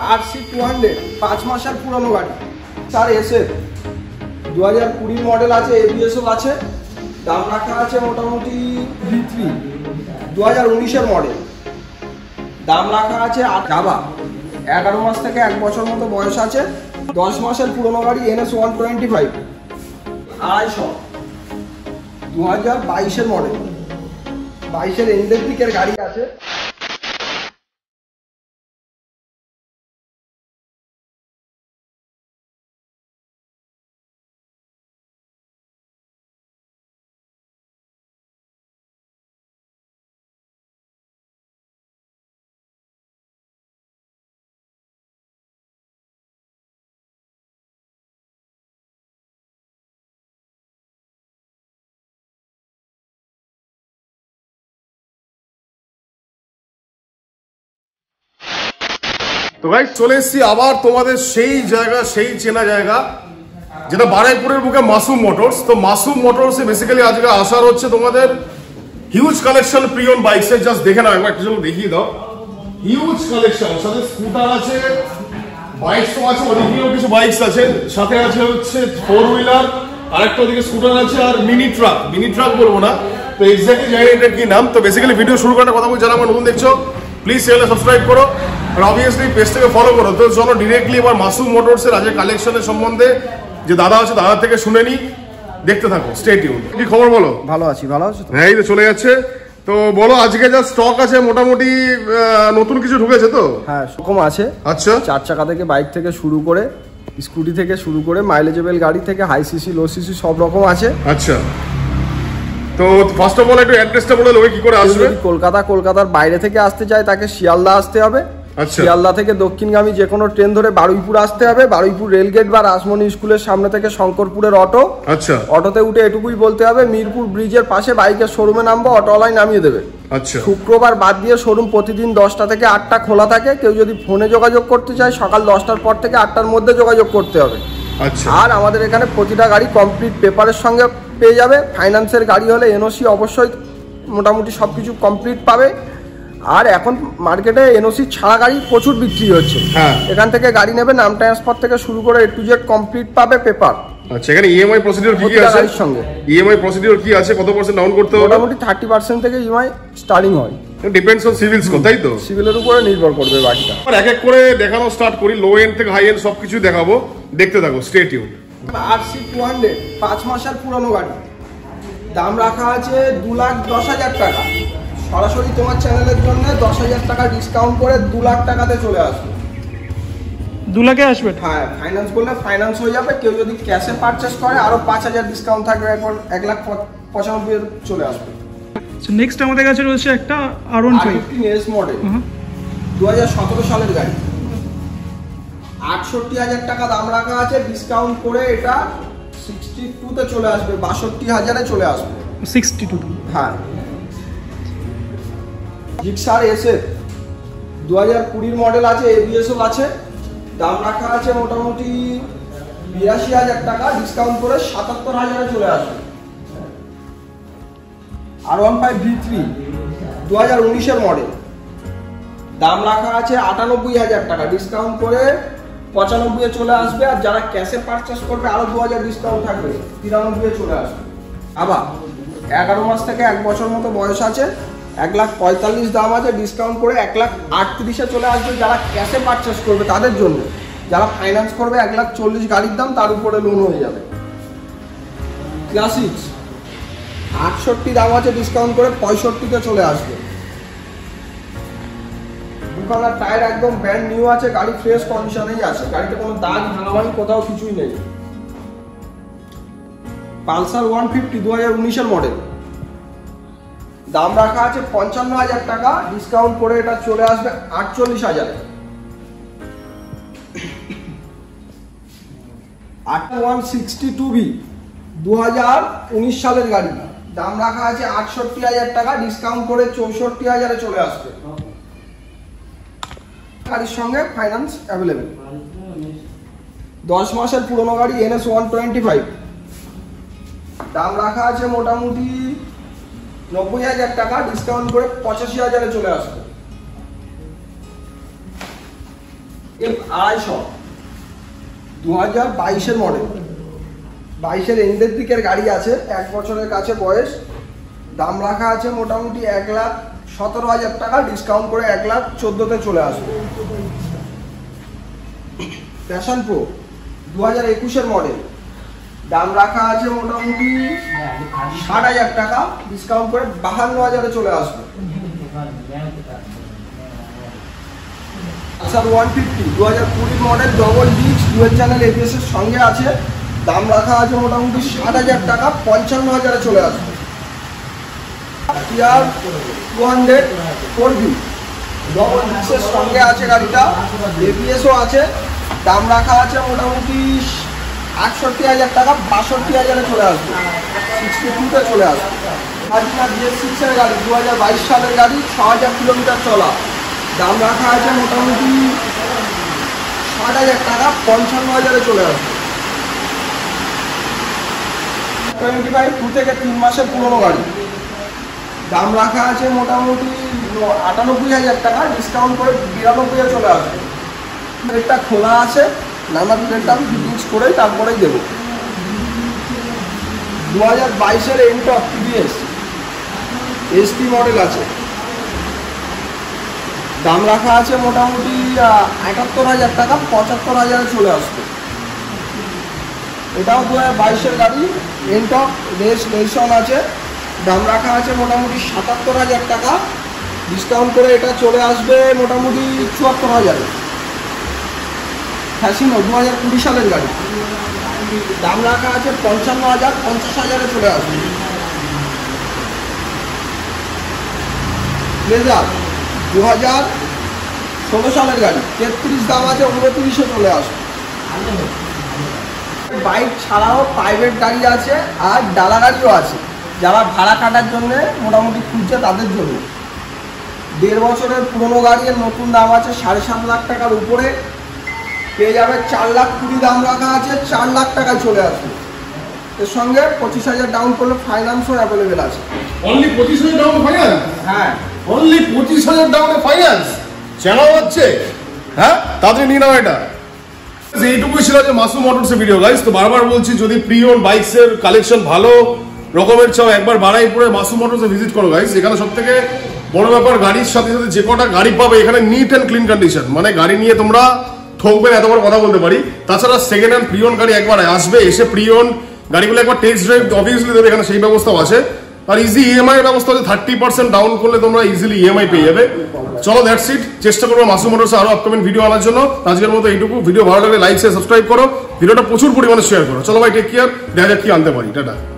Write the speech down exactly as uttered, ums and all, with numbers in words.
আর C two hundred পাঁচ মাসের পুরনো গাড়ি স্যার এসে দু হাজার কুড়ির মডেল আছে, এবিএসও আছে। দাম রাখা আছে মোটামুটি ভি থ্রি দু হাজার উনিশের মডেল। দাম রাখা আছে জাভা, এগারো মাস থেকে এক বছর মতো বয়স আছে। দশ মাসের পুরনো গাড়ি এনএস ওয়ান টোয়েন্টি ফাইভ আড়াইশো দু হাজার বাইশের মডেল, বাইশের এন্ডের দিকের গাড়ি আছে। তো গাইস চলে এসেছি আবার তোমাদের সেই জায়গা, সেই চেনা জায়গা যেটা বারাইপুরের বুকে মাসুম মোটরস। তো মাসুম মোটরসে বেসিক্যালি আজকে আসার হচ্ছে তোমাদের হিউজ কালেকশন প্রিয়ন বাইকসের। জাস্ট দেখে নাও একবার, একটু দেখিয়ে দাও। হিউজ কালেকশন, সাথে স্কুটার আছে, বাইকস আছে, ওদিকেও কিছু বাইকস আছে, সাথে আছে হচ্ছে ফোর হুইলার, আরেকটা ওদিকে স্কুটার আছে, আর মিনি ট্রাক। মিনি ট্রাক বলবো না, তো এক্স্যাক্টলি জানি এটা কি নাম। তো বেসিক্যালি ভিডিও শুরু করার কথা বলছি, যারা আমার নতুন দেখছো প্লিজ চ্যানেলে সাবস্ক্রাইব করো আর অবভিয়াসলি পেজটাকে ফলো করো। তো চলো ডিরেক্টলি এবার মাসুম মোটরসের আজকে কালেকশনের সম্বন্ধে যে দাদা আছে দাদা থেকে শুনে নি, দেখতে থাকো, স্টে টিউন। কি খবর বলো? ভালো আছি। ভালো আছো? হ্যাঁ, এই তো চলে যাচ্ছে। তো বলো আজকে যা স্টক আছে মোটামুটি নতুন কিছু ঢুকেছে তো? হ্যাঁ, সেরকম আছে। আচ্ছা, চার চাকা থেকে বাইক থেকে শুরু করে স্কুটি থেকে শুরু করে মাইলেজেবল গাড়ি থেকে হাই সিসি লো সিসি সব রকম আছে। আচ্ছা, তো ফার্স্ট অফ অল একটু অ্যাড্রেসটা বলে লোকে কি করে আসবে? কলকাতা কলকাতার বাইরে থেকে আসতে চায় তাকে শিয়ালদা আসতে হবে। শিয়ালদা থেকে দক্ষিণগামী যে কোনো ট্রেন ধরে বারুইপুর আসতে হবে। বারুইপুর রেলগেট বা রাসমণি স্কুলের সামনে থেকে শঙ্করপুরের অটো। আচ্ছা, অটোতে উঠে এটুকুই বলতে হবে মিরপুর ব্রিজের পাশে বাইকের শোরুমে নামবো, অটোওয়ালাই নামিয়ে দেবে। আচ্ছা, শুক্রবার বাদ দিয়ে শোরুম প্রতিদিন দশটা থেকে আটটা খোলা থাকে। কেউ যদি ফোনে যোগাযোগ করতে চায় সকাল দশটার পর থেকে আটটার মধ্যে যোগাযোগ করতে হবে। আচ্ছা, আর আমাদের এখানে প্রতিটা গাড়ি কমপ্লিট পেপারের সঙ্গে পেয়ে যাবে। ফাইন্যান্সের গাড়ি হলে এনওসি অবশ্যই মোটামুটি সব কিছু কমপ্লিট পাবে। আর এখন মার্কেটে এনওসি ছাড়া গাড়ি প্রচুর বিক্রি হচ্ছে। এখান থেকে গাড়ি নেবে, নাম ট্রান্সফার থেকে শুরু করে এ টু জেড কমপ্লিট পাবে পেপার। আচ্ছা, এখানে ইএমআই প্রসিডিউর কি কি আছে? গাড়ির সঙ্গে ইএমআই প্রসিডিউর কি আছে? কত পার্সেন্ট ডাউন করতে হবে? মোটামুটি থার্টি পার্সেন্ট থেকে ইএমআই স্টার্টিং হয়। ডিপেন্ডস অন সিভিল স্কোর, তাই তো? সিভিলের উপরে নির্ভর করবে বাকিটা। এক এক করে দেখানো স্টার্ট করি, লো এন্ড থেকে হাই এন্ড সবকিছু দেখাবো, দেখতে থাকো, stay tune. R C two hundred পাঁচ মাসের পুরনো গাড়ি, দাম রাখা আছে দু লাখ দশ হাজার টাকা। সরাসরি তোমার চ্যানেলের জন্য দশ হাজার টাকা ডিসকাউন্ট করে দু লাখ টাকাতে চলে আসবে। দু লাখে আসবে? হ্যাঁ, ফাইন্যান্স করলে ফাইন্যান্স হয়ে যাবে। কেউ যদি ক্যাশে পারচেস করে আরো পাঁচ হাজার ডিসকাউন্ট থাকবে, এরপর এক লাখ পঁচানব্বই চলে আসবে। নেক্সট আমাদের কাছে রয়েছে একটা R one five S model, দু হাজার সতেরো সালের গাড়ি, আটষট্টি হাজার টাকা দাম রাখা আছে। ডিসকাউন্ট করে এটা সিক্সটি টুতে চলে আসবে, বাষট্টি হাজারে চলে আসবে। Sixty two? হ্যাঁ। জিক্সার এসে দু হাজার কুড়ির মডেল আছে, এবিএসও আছে। দাম রাখা আছে মোটামুটি বিরাশি হাজার টাকা, ডিসকাউন্ট করে সাতাত্তর হাজারে চলে আসবে। R one five V three দু হাজার উনিশের মডেল, দাম রাখা আছে আটানব্বই হাজার টাকা, ডিসকাউন্ট করে পঁচানব্বই চলে আসবে। আর যারা ক্যাশে পারচেস করবে আরো দু হাজার ডিসকাউন্ট থাকবে, তিরানব্বই চলে আসবে। আবার এগারো মাস থেকে এক বছর মতো বয়স আছে, এক লাখ পঁয়তাল্লিশ দাম আছে, ডিসকাউন্ট করে এক লাখ আটত্রিশে চলে আসবে যারা ক্যাশে পারচেস করবে তাদের জন্য। যারা ফাইন্যান্স করবে এক লাখ চল্লিশ গাড়ির দাম, তার উপরে লোন হয়ে যাবে। ক্লাসিক আটষট্টি দাম আছে, ডিসকাউন্ট করে পঁয়ষট্টিতে চলে আসবে। দুখানার টায়ার একদম ব্র্যান্ড নিউ আছে, গাড়ি ফ্রেশ কন্ডিশনেই আছে, গাড়িতে কোনো দাগ ভাঙাভাঙি কোথাও কিছুই নেই। পালসার ওয়ান ফিফটি দু হাজার উনিশের মডেল, দাম রাখা আছে পঞ্চান্ন হাজার টাকা, ডিসকাউন্ট করে এটা চলে আসবে আটচল্লিশ হাজারে। ওয়ান সিক্সটি টু বি দু হাজার উনিশ সালের গাড়ি, দাম রাখা আছে আটষট্টি হাজার টাকা, ডিসকাউন্ট করে চৌষট্টি হাজারে চলে আসবে। গাড়ির সঙ্গে ফাইন্যান্স অ্যাভেলেবেল। দশ মাসের পুরনো গাড়ি এনএস ওয়ান টোয়েন্টি ফাইভ, দাম রাখা আছে মোটামুটি নব্বই হাজার টাকা, ডিসকাউন্ট করে পঁচাশি হাজারে চলে আসবে। এফ আড়াইশো দু হাজার বাইশের মডেল, বাইশের এন্ডের দিকের গাড়ি আছে, এক বছরের কাছে বয়স। দাম রাখা আছে মোটামুটি এক লাখ সতেরো হাজার টাকা, ডিসকাউন্ট করে এক লাখ চোদ্দোতে চলে আসবে। প্যাশন প্রো দু হাজার একুশের মডেল, দাম রাখা আছে মোটামুটি ষাট হাজার টাকা, ডিসকাউন্ট করে বাহান্ন হাজারে চলে আসবে। আচ্ছা ওয়ান ফিফটি দু হাজার কুড়ির model, double disc dual channel ABS এর সঙ্গে আছে, দাম রাখা আছে মোটামুটি ষাট হাজার টাকা, পঞ্চান্ন হাজারে চলে আসবে। TR two hundred four V double ডিস্কের সঙ্গে আছে গাড়িটা, এবিএসও আছে, দাম রাখা আছে মোটামুটি আটষট্টি হাজার টাকা, বাষট্টি হাজারে চলে আসবে, সিক্সটি টুতে চলে আসবে। আজকে বিএস সিক্সের গাড়ি, দু হাজার বাইশ সালের গাড়ি, ছ হাজার কিলোমিটার চলা, দাম রাখা আছে মোটামুটি ষাট হাজার টাকা, পঞ্চান্ন হাজারে চলে আসবে। টোয়েন্টি ফাইভ টু থেকে তিন মাসের পুরোনো গাড়ি, দাম রাখা আছে মোটামুটি আটানব্বই হাজার টাকা, ডিসকাউন্ট করে বিরানব্বই চলে আসবে। প্লেটটা খোলা আছে, নাম্বার প্লেটটা আমি ফিটিংস করে তারপরেই দেবো। দু হাজার বাইশের এন্টক টিভিএস এসপি মডেল আছে, দাম রাখা আছে মোটামুটি আটাত্তর হাজার টাকা, পঁচাত্তর হাজারে চলে আসবে। এটাও দু হাজার বাইশের গাড়ি, এন্টক রেজিস্ট্রেশন আছে, দাম রাখা আছে মোটামুটি সাতাত্তর হাজার টাকা, ডিসকাউন্ট করে এটা চলে আসবে মোটামুটি চুয়াত্তর হাজারে। ফ্যাসিনো দু হাজার কুড়ি সালের গাড়ি, দাম রাখা আছে পঞ্চান্ন হাজার, পঞ্চাশ হাজারে চলে আসবে। প্লেজার দু হাজার ষোলো সালের গাড়ি, তেত্রিশ দাম আছে, উনত্রিশে চলে আসবে। বাইক ছাড়াও প্রাইভেট গাড়ি আছে আর ডালা গাড়িও আছে, যারা ভাড়া কাটার জন্য মোটামুটি খুঁজছে তাদের জন্য। দেড় বছরের পুরোনো গাড়ির নতুন দাম আছে সাড়ে সাত লাখ টাকার উপরে, পেয়ে যাবে চার লাখ কুড়ি, দাম রাখা আছে চার লাখ টাকায় চলে আসবে। এর সঙ্গে পঁচিশ হাজার ডাউন করলে ফাইন্যান্সও অ্যাভেলেবেল আছে। অনলি পঁচিশ হাজার ডাউন ফাইন্যান্স? হ্যাঁ, অনলি পঁচিশ হাজার ডাউনে ফাইন্যান্স চালাও হচ্ছে। হ্যাঁ, তাড়াতাড়ি নিয়ে নাও এটা। এইটুকুই ছিল যে মাসুম মোটরসের ভিডিও গাইস। তো বারবার বলছি, যদি প্রি ওন বাইকসের কালেকশন ভালো রকমের চাও, একবার বারাইপুরে মাসুম মোটরসে ভিজিট করো গাইস। এখানে সব থেকে বড় ব্যাপার, গাড়ির সাথে সাথে যে কটা গাড়ি পাবে এখানে নিট অ্যান্ড ক্লিন কন্ডিশন, মানে গাড়ি নিয়ে তোমরা ঠকবে না, এত বড় কথা বলতে পারি। তাছাড়া সেকেন্ড হ্যান্ড প্রি ওন গাড়ি একবার আসবে, এসে প্রি ওন গাড়িগুলো একবার টেস্ট ড্রাইভ অবভিয়াসলি দেবে, এখানে সেই ব্যবস্থাও আছে। আর ইজি ইএমআই এর ব্যবস্থা আছে, থার্টি পার্সেন্ট ডাউন করলে তোমরা ইজিলি ইএমআই পেয়ে যাবে। চলো দ্যাটস ইট, চেষ্টা করবো মাসুম মোটরসে আরো আপকামিং ভিডিও আনার জন্য। আজকের মতো এইটুকু। ভিডিও ভালো লাগলে লাইক শেয়ার সাবস্ক্রাইব করো, ভিডিওটা প্রচুর পরিমাণে শেয়ার করো। চলো ভাই, টেক কেয়ার, দেখা যাক কি আনতে পারি। টাটা।